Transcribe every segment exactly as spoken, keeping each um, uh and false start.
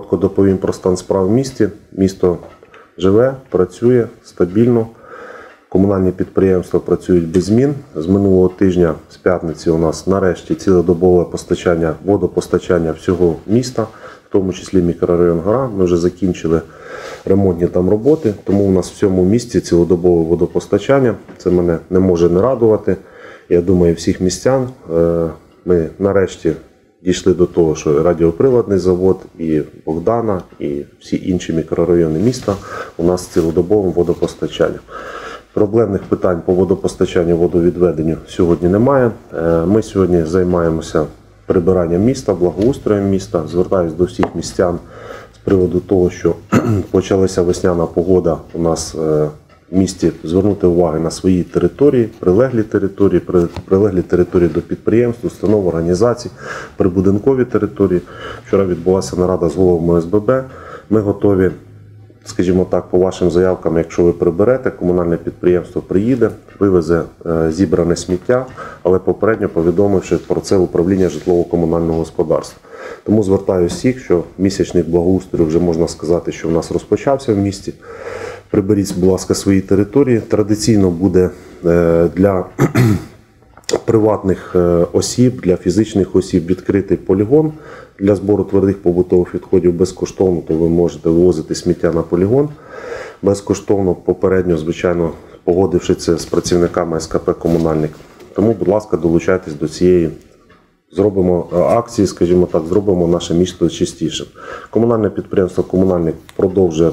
коротко доповім про стан справ в місті. Місто живе, працює стабільно. Комунальні підприємства працюють без змін. З минулого тижня, з п'ятниці, у нас нарешті цілодобове постачання, водопостачання всього міста, в тому числі мікрорайон Гора. Ми вже закінчили ремонтні там роботи, тому у нас в цьому місті цілодобове водопостачання. Це мене не може не радувати. Я думаю, всіх містян. Ми нарешті дійшли до того, що радіоприладний завод, і Богдана, і всі інші мікрорайони міста у нас з цілодобовим водопостачанням. Проблемних питань по водопостачанню, водовідведенню сьогодні немає. Ми сьогодні займаємося прибиранням міста, благоустроєм міста. Звертаюся до всіх містян з приводу того, що почалася весняна погода у нас в місті, звернути увагу на свої території, прилеглі території, прилеглі території до підприємств, установ, організацій, прибудинкові території. Вчора відбулася нарада з головами О С Б Б. Ми готові, скажімо так, по вашим заявкам, якщо ви приберете, комунальне підприємство приїде, вивезе зібране сміття, але попередньо повідомивши про це управління житлово-комунального господарства. Тому звертаю всіх, що місячник благоустрою вже можна сказати, що в нас розпочався в місті. Приберіть, будь ласка, свої території. Традиційно буде для приватних осіб, для фізичних осіб відкритий полігон для збору твердих побутових відходів безкоштовно, то ви можете вивозити сміття на полігон безкоштовно, попередньо, звичайно, погодивши це з працівниками С К П «Комунальник». Тому, будь ласка, долучайтесь до цієї зробимо акції, скажімо так, зробимо наше місто чистішим. Комунальне підприємство «Комунальник» продовжує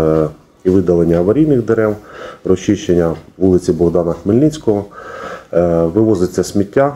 і видалення аварійних дерев, розчищення вулиці Богдана Хмельницького, вивозиться сміття.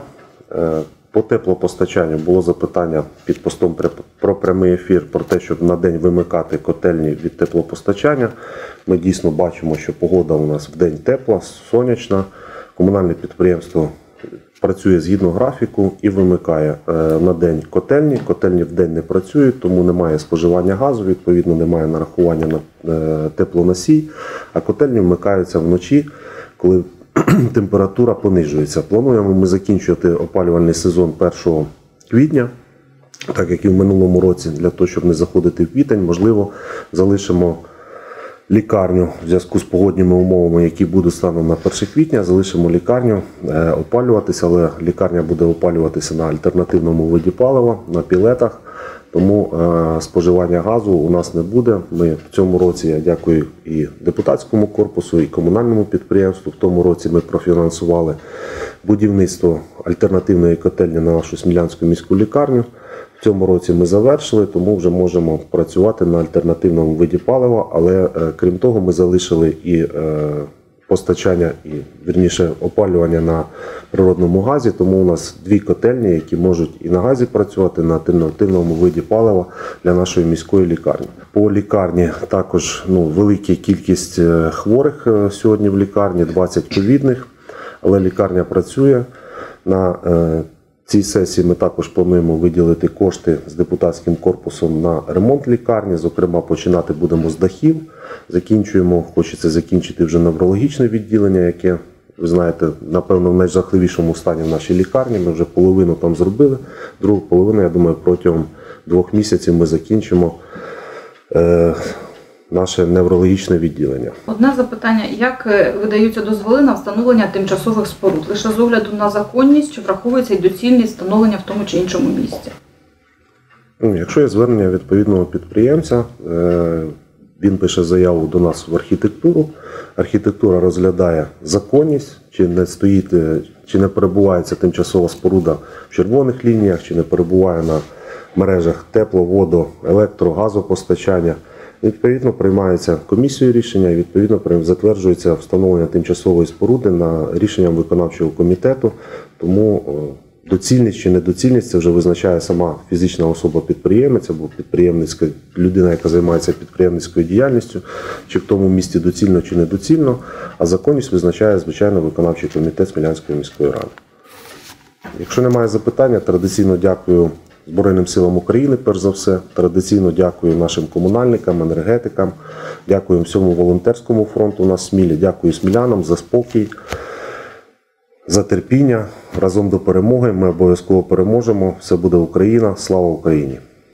По теплопостачанню було запитання під постом про прямий ефір, про те, щоб на день вимикати котельні від теплопостачання. Ми дійсно бачимо, що погода у нас в день тепла, сонячна. Комунальне підприємство працює згідно графіку і вимикає на день котельні. Котельні в день не працюють, тому немає споживання газу, відповідно немає нарахування на теплоносій, а котельні вмикаються вночі, коли температура понижується. Плануємо ми закінчувати опалювальний сезон першого квітня, так як і в минулому році, для того, щоб не заходити в квітень, можливо, залишимо лікарню в зв'язку з погодніми умовами, які будуть станом на перше квітня, залишимо лікарню опалюватися, але лікарня буде опалюватися на альтернативному виді палива, на пілетах, тому е, споживання газу у нас не буде. Ми в цьому році, я дякую і депутатському корпусу, і комунальному підприємству, в тому році ми профінансували будівництво альтернативної котельні на нашу Смілянську міську лікарню. В цьому році ми завершили, тому вже можемо працювати на альтернативному виді палива, але е, крім того ми залишили і е, постачання, і, вірніше, опалювання на природному газі, тому у нас дві котельні, які можуть і на газі працювати, на альтернативному виді палива для нашої міської лікарні. По лікарні також ну, велика кількість хворих сьогодні в лікарні, двадцять ковідних, але лікарня працює. На е, цій сесії ми також плануємо виділити кошти з депутатським корпусом на ремонт лікарні. Зокрема, починати будемо з дахів. Закінчуємо, хочеться закінчити вже неврологічне відділення, яке, ви знаєте, напевно, в найжахливішому стані в нашій лікарні. Ми вже половину там зробили. Другу половину, я думаю, протягом двох місяців ми закінчимо е, наше неврологічне відділення. Одне запитання. Як видаються дозволи на встановлення тимчасових споруд? Лише з огляду на законність, чи враховується і доцільність встановлення в тому чи іншому місці? Ну, якщо є звернення відповідного підприємця, він пише заяву до нас в архітектуру. Архітектура розглядає законність, чи не стоїть, чи не перебувається тимчасова споруда в червоних лініях, чи не перебуває на мережах тепло, водо, електро, газопостачання. Відповідно, приймається комісією рішення і відповідно затверджується встановлення тимчасової споруди на рішенням виконавчого комітету. Тому доцільність чи недоцільність це вже визначає сама фізична особа-підприємець або підприємницька людина, яка займається підприємницькою діяльністю, чи в тому місці доцільно чи недоцільно, а законність визначає, звичайно, виконавчий комітет Смілянської міської ради. Якщо немає запитання, традиційно дякую Збройним силам України, перш за все. Традиційно дякую нашим комунальникам, енергетикам, дякую всьому волонтерському фронту у нас в Смілі, дякую смілянам за спокій, за терпіння. Разом до перемоги. Ми обов'язково переможемо. Все буде Україна. Слава Україні!